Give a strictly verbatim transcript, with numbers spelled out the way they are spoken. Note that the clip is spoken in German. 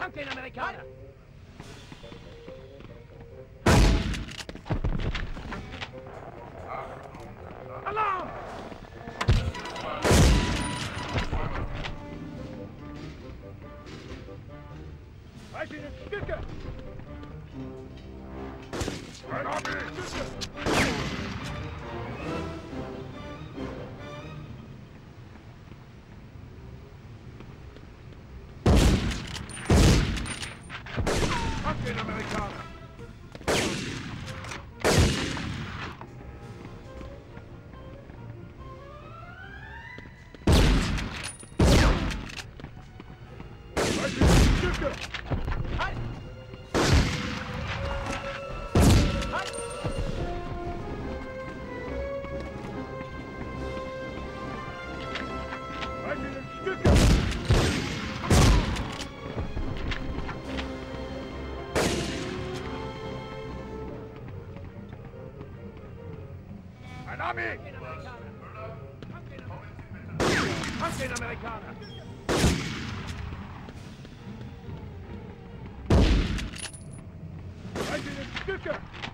Fang den Amerikaner! Alarm! Reich ihnen Stücke! Ein Armee! Stücke! Fang den Amerikaner! Reich ihnen Stücke! Halt! Halt! Reich ihnen Stücke! Ein Armee! Fang den Amerikaner! Reich ihnen Stücke!